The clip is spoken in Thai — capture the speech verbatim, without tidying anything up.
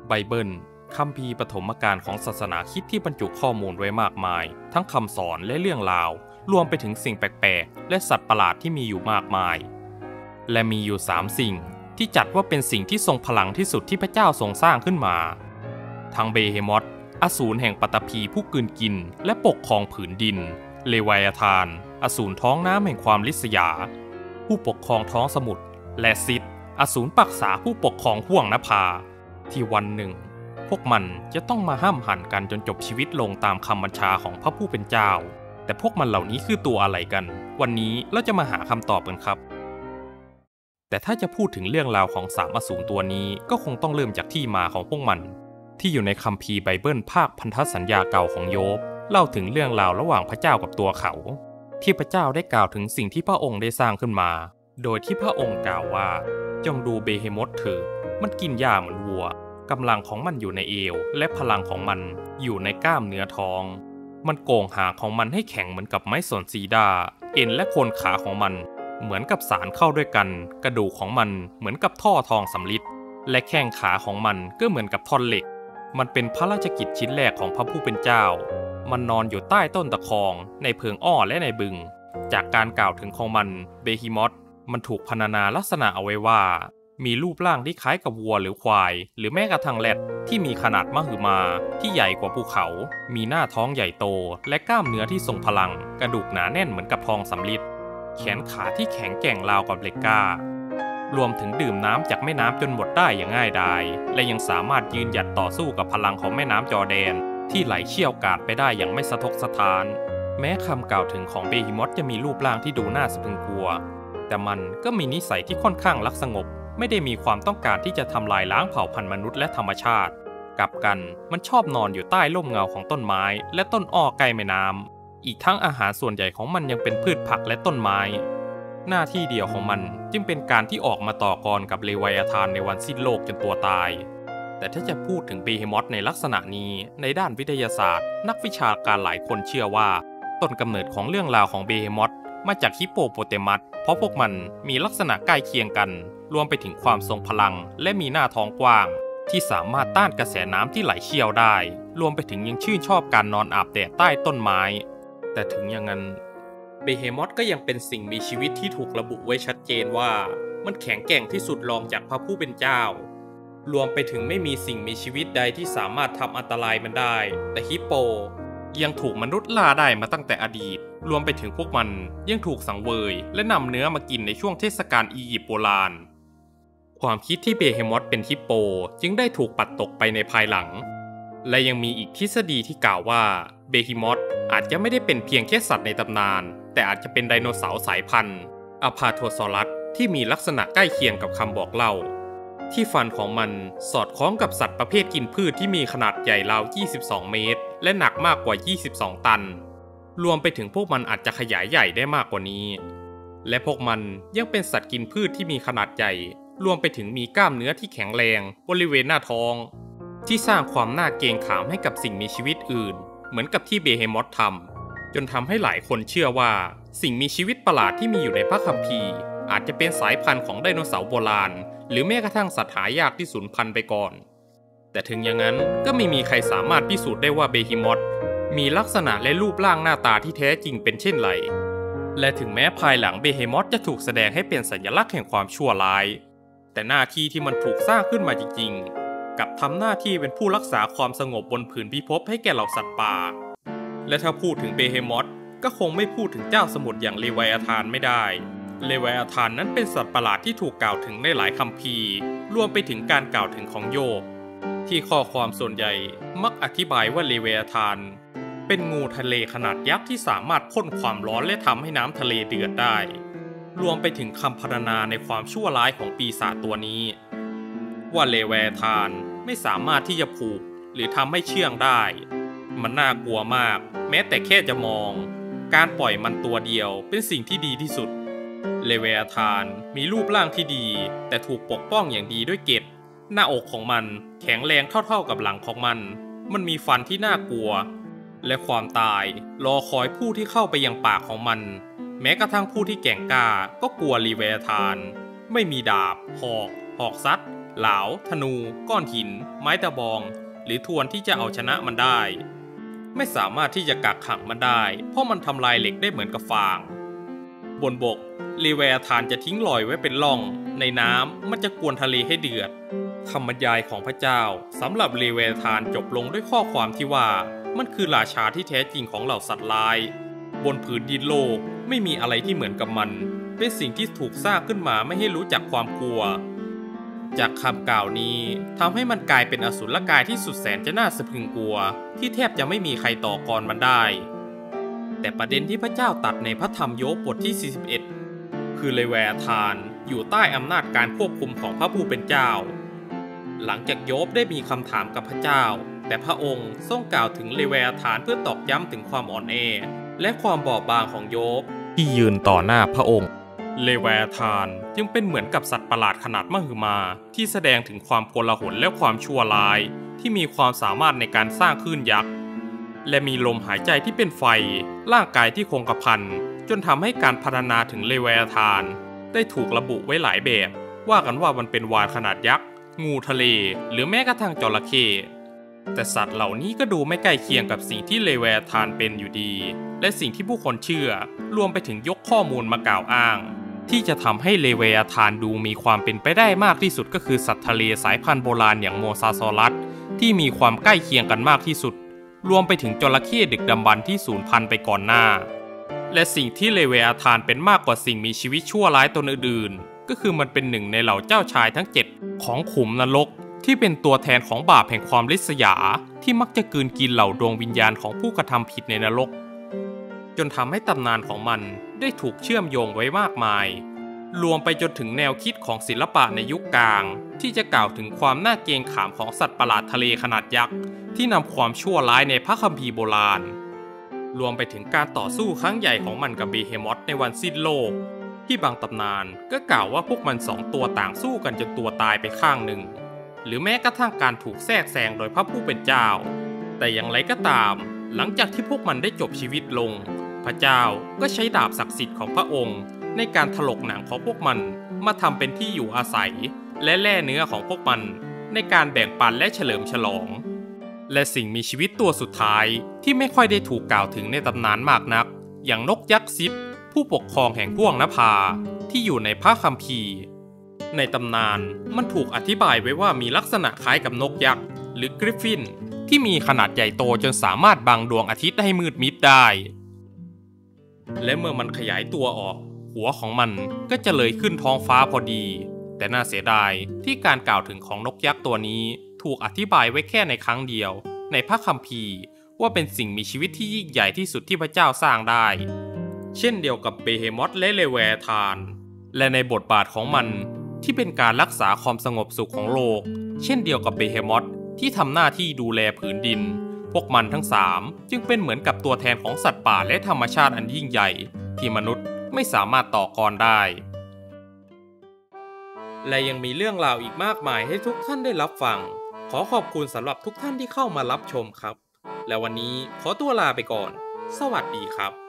ไบเบิลคัมภีร์ปฐมกาลของศาสนาคริสต์ที่บรรจุข้อมูลไว้มากมายทั้งคำสอนและเรื่องราวรวมไปถึงสิ่งแปลกๆและสัตว์ประหลาดที่มีอยู่มากมายและมีอยู่สามสิ่งที่จัดว่าเป็นสิ่งที่ทรงพลังที่สุดที่พระเจ้าทรงสร้างขึ้นมาทั้งเบเฮมอธอสูรแห่งปัตตภีผู้กลืนกินและปกครองผืนดินเลไวอาธานอสูรท้องน้ำแห่งความริษยาผู้ปกครองท้องสมุทรและซิดอสูรปักษาผู้ปกครองห้วงนภาที่วันหนึ่งพวกมันจะต้องมาห้ามหันกันจนจบชีวิตลงตามคำบัญชาของพระผู้เป็นเจ้าแต่พวกมันเหล่านี้คือตัวอะไรกันวันนี้เราจะมาหาคำตอบกันครับแต่ถ้าจะพูดถึงเรื่องราวของสามอสูรตัวนี้ก็คงต้องเริ่มจากที่มาของพวกมันที่อยู่ในคัมภีร์ไบเบิลภาคพันธสัญญาเก่าของโยบเล่าถึงเรื่องราวระหว่างพระเจ้ากับตัวเขาที่พระเจ้าได้กล่าวถึงสิ่งที่พระองค์ได้สร้างขึ้นมาโดยที่พระองค์กล่าวว่าจงดูเบเฮมอธเถิดมันกินหญ้าเหมือนวัวกำลังของมันอยู่ในเอวและพลังของมันอยู่ในกล้ามเนื้อท้องมันโก่งหางของมันให้แข็งเหมือนกับไม้สนซีดาเอ็นและโคนขาของมันเหมือนกับสารเข้าด้วยกันกระดูกของมันเหมือนกับท่อทองสำริดและแข้งขาของมันก็เหมือนกับท่อนเหล็กมันเป็นพระราชกิจชิ้นแรกของพระผู้เป็นเจ้ามันนอนอยู่ใต้ต้นตะคองในเพิงอ้อและในบึงจากการกล่าวถึงของมันเบฮิมอธมันถูกพรรณนาลักษณะเอาไว้ว่ามีรูปร่างที่คล้ายกับวัวหรือควายหรือแม้กระทั่งแรดที่มีขนาดมหึมาที่ใหญ่กว่าภูเขามีหน้าท้องใหญ่โตและกล้ามเนื้อที่ทรงพลังกระดูกหนาแน่นเหมือนกับทองสำริดแขนขาที่แข็งแกร่งราวกับเหล็กกล้ารวมถึงดื่มน้ำจากแม่น้ำจนหมดได้อย่างง่ายดายและยังสามารถยืนหยัดต่อสู้กับพลังของแม่น้ำจอร์แดนที่ไหลเชี่ยวกราดไปได้อย่างไม่สะทกสะท้านแม้คำกล่าวถึงของเบฮิมอธจะมีรูปร่างที่ดูน่าสะพรึงกลัวแต่มันก็มีนิสัยที่ค่อนข้างรักสงบไม่ได้มีความต้องการที่จะทำลายล้างเผ่าพันธุ์มนุษย์และธรรมชาติกลับกันมันชอบนอนอยู่ใต้ร่มเงาของต้นไม้และต้นอ้อใกล้แม่น้ำอีกทั้งอาหารส่วนใหญ่ของมันยังเป็นพืชผักและต้นไม้หน้าที่เดียวของมันจึงเป็นการที่ออกมาต่อกรกับเลไวอาธานในวันสิ้นโลกจนตัวตายแต่ถ้าจะพูดถึงเบเฮมอธในลักษณะนี้ในด้านวิทยาศาสตร์นักวิชาการหลายคนเชื่อว่าต้นกำเนิดของเรื่องราวของเบเฮมอธมาจากฮิปโปโปเตมัสเพราะพวกมันมีลักษณะใกล้เคียงกันรวมไปถึงความทรงพลังและมีหน้าท้องกว้างที่สามารถต้านกระแสน้ำที่ไหลเชี่ยวได้รวมไปถึงยังชื่นชอบการนอนอาบแดดใต้ต้นไม้แต่ถึงอย่างนั้นเบเฮมอธก็ยังเป็นสิ่งมีชีวิตที่ถูกระบุไว้ชัดเจนว่ามันแข็งแกร่งที่สุดรองจากพระผู้เป็นเจ้ารวมไปถึงไม่มีสิ่งมีชีวิตใดที่สามารถทำอันตรายมันได้แต่ฮิปโปยังถูกมนุษย์ล่าได้มาตั้งแต่อดีตรวมไปถึงพวกมันยังถูกสังเวยและนำเนื้อมากินในช่วงเทศกาลอียิปต์โบราณความคิดที่เบเฮมอธเป็นฮิปโปจึงได้ถูกปัดตกไปในภายหลังและยังมีอีกทฤษฎีที่กล่าวว่าเบเฮมอธอาจจะไม่ได้เป็นเพียงแค่สัตว์ในตำนานแต่อาจจะเป็นไดโนเสาร์สายพันธุ์อะพาโทซอรัสที่มีลักษณะใกล้เคียงกับคำบอกเล่าที่ฟันของมันสอดคล้องกับสัตว์ประเภทกินพืชที่มีขนาดใหญ่ราวยี่สิบสองเมตรและหนักมากกว่ายี่สิบสองตันรวมไปถึงพวกมันอาจจะขยายใหญ่ได้มากกว่านี้และพวกมันยังเป็นสัตว์กินพืชที่มีขนาดใหญ่รวมไปถึงมีกล้ามเนื้อที่แข็งแรงบริเวณหน้าท้องที่สร้างความน่าเกรงขามให้กับสิ่งมีชีวิตอื่นเหมือนกับที่เบเฮมอธทำจนทำให้หลายคนเชื่อว่าสิ่งมีชีวิตประหลาดที่มีอยู่ในพระคัมภีร์อาจจะเป็นสายพันธุ์ของไดโนเสาร์โบราณหรือแม้กระทั่งสัตว์หายากที่สูญพันธุ์ไปก่อนแต่ถึงอย่างนั้นก็ไม่มีใครสามารถพิสูจน์ได้ว่าเบเฮมอธมีลักษณะและรูปร่างหน้าตาที่แท้จริงเป็นเช่นไรและถึงแม้ภายหลังเบเฮมอธจะถูกแสดงให้เป็นสัญลักษณ์แห่งความชั่วร้ายแต่หน้าที่ที่มันถูกสร้างขึ้นมาจริงๆกับทำหน้าที่เป็นผู้รักษาความสงบบนผืนพิภพให้แก่เหล่าสัตว์ป่าและถ้าพูดถึงเบเฮมอธก็คงไม่พูดถึงเจ้าสมุทรอย่างเลไวอาธานไม่ได้เลไวอาธานนั้นเป็นสัตว์ประหลาดที่ถูกกล่าวถึงในหลายคัมภีร์รวมไปถึงการกล่าวถึงของโยบที่ข้อความส่วนใหญ่มักอธิบายว่าเลไวอาธานเป็นงูทะเลขนาดยักษ์ที่สามารถพ่นความร้อนและทำให้น้ำทะเลเดือดได้รวมไปถึงคำพรรณนาในความชั่วร้ายของปีศาจตัวนี้ว่าเลไวอาธานไม่สามารถที่จะผูกหรือทำให้เชื่องได้มันน่ากลัวมากแม้แต่แค่จะมองการปล่อยมันตัวเดียวเป็นสิ่งที่ดีที่สุดเลไวอาธานมีรูปร่างที่ดีแต่ถูกปกป้องอย่างดีด้วยเกศหน้าอกของมันแข็งแรงเท่าๆกับหลังของมันมันมีฟันที่น่ากลัวและความตายรอคอยผู้ที่เข้าไปยังปากของมันแม้กระทั่งผู้ที่แก่งกล้าก็กลัวเลไวอาธานไม่มีดาบหอกหอกซัดหลาวธนูก้อนหินไม้ตะบองหรือทวนที่จะเอาชนะมันได้ไม่สามารถที่จะกักขังมันได้เพราะมันทำลายเหล็กได้เหมือนกับฟางบนบกเลเวอาธานจะทิ้งรอยไว้เป็นร่องในน้ำมันจะกวนทะเลให้เดือดคำบรรยายของพระเจ้าสำหรับเลเวอาธานจบลงด้วยข้อความที่ว่ามันคือราชาที่แท้จริงของเหล่าสัตว์ร้ายบนผืนดินโลกไม่มีอะไรที่เหมือนกับมันเป็นสิ่งที่ถูกสร้างขึ้นมาไม่ให้รู้จักความกลัวจากคำกล่าวนี้ทำให้มันกลายเป็นอสุรกายที่สุดแสนจะน่าสะพรึงกลัวที่แทบจะไม่มีใครต่อกรมันได้แต่ประเด็นที่พระเจ้าตัดในพระธรรมโยบบทที่สี่สิบเอ็ดคือเลเวอาธานอยู่ใต้อำนาจการควบคุมของพระผู้เป็นเจ้าหลังจากโยบได้มีคำถามกับพระเจ้าแต่พระองค์ทรงกล่าวถึงเลเวอาธานเพื่อตอกย้ำถึงความอ่อนแอและความบอบบางของโยบที่ยืนต่อหน้าพระองค์เลเวอาธานจึงเป็นเหมือนกับสัตว์ประหลาดขนาดมหึมาที่แสดงถึงความโกลาหลและความชั่วร้ายที่มีความสามารถในการสร้างคลื่นยักษ์และมีลมหายใจที่เป็นไฟร่างกายที่คงกระพันจนทำให้การพัฒนาถึงเลเวอาธานได้ถูกระบุไว้หลายแบบว่ากันว่ามันเป็นวาฬขนาดยักษ์งูทะเลหรือแม้กระทั่งจระเข้แต่สัตว์เหล่านี้ก็ดูไม่ใกล้เคียงกับสิ่งที่เลเวอาธานเป็นอยู่ดีและสิ่งที่ผู้คนเชื่อรวมไปถึงยกข้อมูลมากล่าวอ้างที่จะทำให้เลเวอาธานดูมีความเป็นไปได้มากที่สุดก็คือสัตว์ทะเลสายพันธุ์โบราณอย่างโมซาซอรัสที่มีความใกล้เคียงกันมากที่สุดรวมไปถึงจระเข้ดึกดำบรรพ์ที่สูญพันธุ์ไปก่อนหน้าและสิ่งที่เลเวอาธานเป็นมากกว่าสิ่งมีชีวิตชั่วร้ายตนอื่นๆก็คือมันเป็นหนึ่งในเหล่าเจ้าชายทั้งเจ็ดของขุมนรกที่เป็นตัวแทนของบาปแห่งความริษยาที่มักจะกลืนกินเหล่าดวงวิญญาณของผู้กระทำผิดในนรกจนทำให้ตำนานของมันได้ถูกเชื่อมโยงไว้มากมายรวมไปจนถึงแนวคิดของศิลปะในยุคกลางที่จะกล่าวถึงความน่าเกรงขามของสัตว์ประหลาดทะเลขนาดยักษ์ที่นำความชั่วร้ายในพระคัมภีร์โบราณรวมไปถึงการต่อสู้ครั้งใหญ่ของมันกับเบเฮมอธในวันสิ้นโลกที่บางตำนานก็กล่าวว่าพวกมันสองตัวต่างสู้กันจนตัวตายไปข้างหนึ่งหรือแม้กระทั่งการถูกแทรกแซงโดยพระผู้เป็นเจ้าแต่อย่างไรก็ตามหลังจากที่พวกมันได้จบชีวิตลงพระเจ้าก็ใช้ดาบศักดิ์สิทธิ์ของพระองค์ในการถลกหนังของพวกมันมาทำเป็นที่อยู่อาศัยและแล่เนื้อของพวกมันในการแบ่งปันและเฉลิมฉลองและสิ่งมีชีวิตตัวสุดท้ายที่ไม่ค่อยได้ถูกกล่าวถึงในตำนานมากนักอย่างนกยักษ์ซิปผู้ปกครองแห่งห้วงนภาที่อยู่ในพระคัมภีร์ในตำนานมันถูกอธิบายไว้ว่ามีลักษณะคล้ายกับนกยักษ์หรือกริฟฟินที่มีขนาดใหญ่โตจนสามารถบังดวงอาทิตย์ให้มืดมิดได้และเมื่อมันขยายตัวออกหัวของมันก็จะเลยขึ้นท้องฟ้าพอดีแต่น่าเสียดายที่การกล่าวถึงของนกยักษ์ตัวนี้ถูกอธิบายไว้แค่ในครั้งเดียวในพระคัมภีร์ว่าเป็นสิ่งมีชีวิตที่ยิ่งใหญ่ที่สุดที่พระเจ้าสร้างได้เช่นเดียวกับเบเฮมอธและเลเวอาธานและในบทบาทของมันที่เป็นการรักษาความสงบสุขของโลกเช่นเดียวกับเบเฮมอธที่ทำหน้าที่ดูแลผืนดินพวกมันทั้งสามจึงเป็นเหมือนกับตัวแทนของสัตว์ป่าและธรรมชาติอันยิ่งใหญ่ที่มนุษย์ไม่สามารถต่อกรได้และยังมีเรื่องราวอีกมากมายให้ทุกท่านได้รับฟังขอขอบคุณสำหรับทุกท่านที่เข้ามารับชมครับและวันนี้ขอตัวลาไปก่อนสวัสดีครับ